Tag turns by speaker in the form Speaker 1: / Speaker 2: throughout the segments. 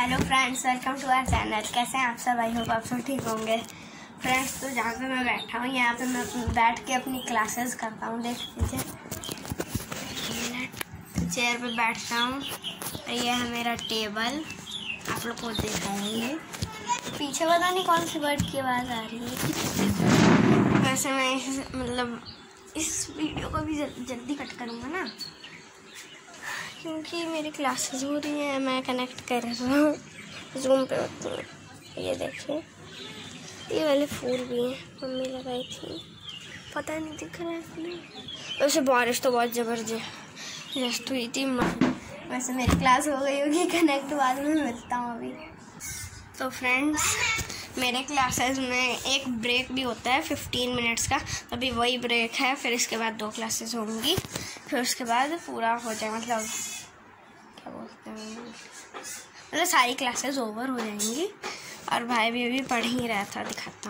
Speaker 1: Hello friends, welcome to our channel. कैसे हैं आप सब? आई होप आप सब ठीक होंगे। फ्रेंड्स, तो जहाँ पे मैं बैठा हूँ यहाँ पे मैं बैठ के अपनी क्लासेस करता हूँ। देख लीजिए, चेयर पे बैठता हूँ। ये है मेरा टेबल, आप लोग को दिखाएंगे। पीछे पता नहीं कौन सी बर्ड की आवाज़ आ रही है। वैसे मैं इस वीडियो को भी जल्दी कट करूँगा ना, क्योंकि मेरी क्लासेस हो रही हैं। मैं कनेक्ट कर रहा हूँ, जूम पे होती है। ये देखिए, ये वाले फूल भी हैं, मम्मी लगाई थी, पता नहीं दिख रहा है नहीं। वैसे बारिश तो बहुत ज़बरदस्त हुई थी। वैसे मेरी क्लास हो गई होगी कनेक्ट, बाद में मिलता हूँ अभी। तो फ्रेंड्स, मेरे क्लासेस में एक ब्रेक भी होता है 15 मिनट्स का, अभी वही ब्रेक है। फिर इसके बाद 2 क्लासेस होंगी, फिर उसके बाद पूरा हो जाए, मतलब क्या बोलते हैं, मतलब सारी क्लासेस ओवर हो जाएंगी। और भाई भी अभी पढ़ ही रहा था।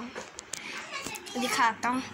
Speaker 1: दिखाता हूँ।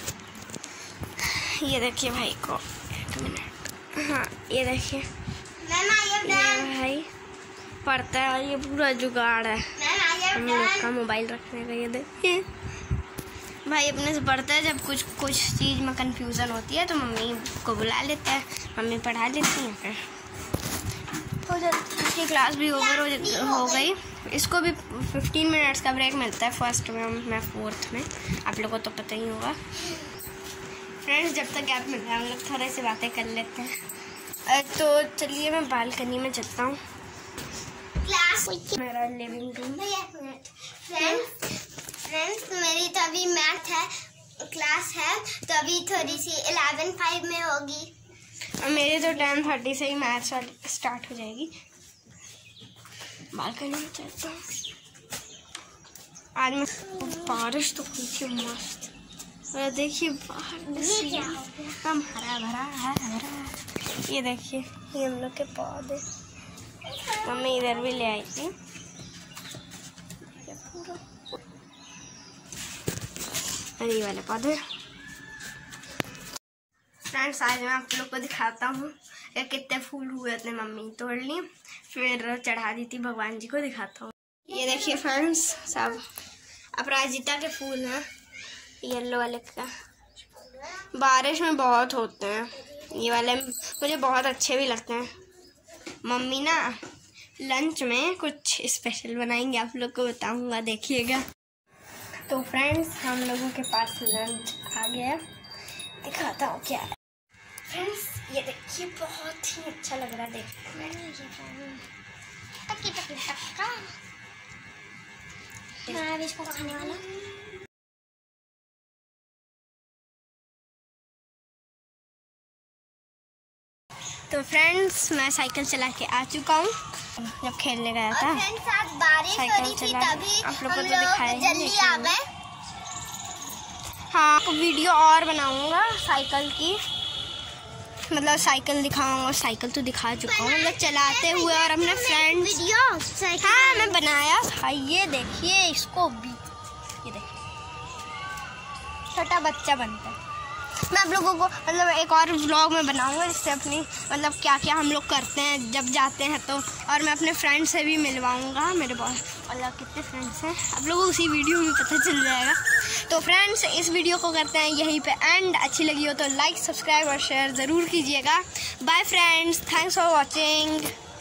Speaker 1: ये देखिए भाई को, 1 मिनट। हाँ, ये देखिए, ये भाई पढ़ता है और ये पूरा जुगाड़ है हम लोग का मोबाइल रखने का। ये देखिए, भाई अपने से पढ़ता है। जब कुछ चीज़ में कंफ्यूजन होती है तो मम्मी को बुला लेता है, मम्मी पढ़ा लेती हैं। फिर हो जाती, इसकी क्लास भी ओवर हो गई। इसको भी 15 मिनट्स का ब्रेक मिलता है, फर्स्ट में, मैं 4th में। आप लोगों को तो पता ही होगा। फ्रेंड्स, जब तक गैप मिलता है हम लोग थोड़े से बातें कर लेते हैं। तो चलिए मैं बालकनी में चलता हूँ। मेरा लिविंग रूम।
Speaker 2: फ्रेंड्स, मेरी तो अभी मैथ है क्लास है, तो अभी थोड़ी सी 11:05 में होगी।
Speaker 1: और मेरी तो 10:30 से ही मैथ्स वाली स्टार्ट हो जाएगी। बालकनी में चलता हूँ। आज मैं बारिश तो हुई थी मस्त। और देखिए बाहर एकदम हरा भरा है। ये देखिए, ये हम लोग के पौधे, मम्मी इधर भी ले आई थी। ये वाले पौधे। फ्रेंड्स, आज मैं आप लोग को दिखाता हूँ कि कितने फूल हुए थे। मम्मी तोड़ ली, फिर चढ़ा दी थी भगवान जी को। दिखाता हूँ। ये देखिए फ्रेंड्स, सब अपराजिता के फूल हैं, येलो वाले का। बारिश में बहुत होते हैं ये वाले, मुझे बहुत अच्छे भी लगते हैं। मम्मी ना लंच में कुछ स्पेशल बनाएंगे, आप लोग को बताऊंगा, देखिएगा। तो फ्रेंड्स, हम लोगों के पास लंच आ गया, दिखाता हूँ क्या है। फ्रेंड्स, ये देखिए, बहुत ही अच्छा लग रहा है देखने में। मैं इसको खाने वाला। तो फ्रेंड्स, मैं साइकिल चला के आ चुका हूँ। जब खेलने गया था साइकिल चला, आप लोगों को तो दिखाया
Speaker 2: जल्दी आ गए।
Speaker 1: हाँ, वीडियो और बनाऊंगा साइकिल की, मतलब साइकिल दिखाऊंगा। साइकिल तो दिखा चुका हूँ, मतलब चलाते हुए और अपने फ्रेंड्स। हाँ, मैं बनाया था। ये देखिए, इसको भी, ये देखिए, छोटा बच्चा बनता है। मैं आप लोगों को मतलब एक और व्लॉग में बनाऊंगा, जिससे अपनी मतलब क्या क्या हम लोग करते हैं जब जाते हैं तो। और मैं अपने फ्रेंड्स से भी मिलवाऊंगा। मेरे बहुत मतलब कितने फ्रेंड्स हैं, आप लोगों को उसी वीडियो में पता चल जाएगा। तो फ्रेंड्स, इस वीडियो को करते हैं यहीं पे एंड। अच्छी लगी हो तो लाइक, सब्सक्राइब और शेयर ज़रूर कीजिएगा। Bye friends, thanks for watching.